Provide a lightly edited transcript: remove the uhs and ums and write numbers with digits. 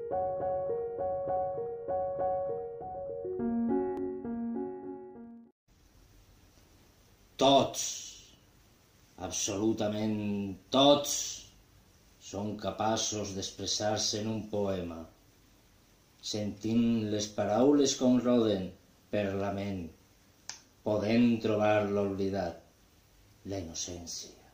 Tots, absolutament tots, són capaços d'expressar-se en un poema, sentint les paraules com roden per la ment, podent trobar l'oblidat, la innocència.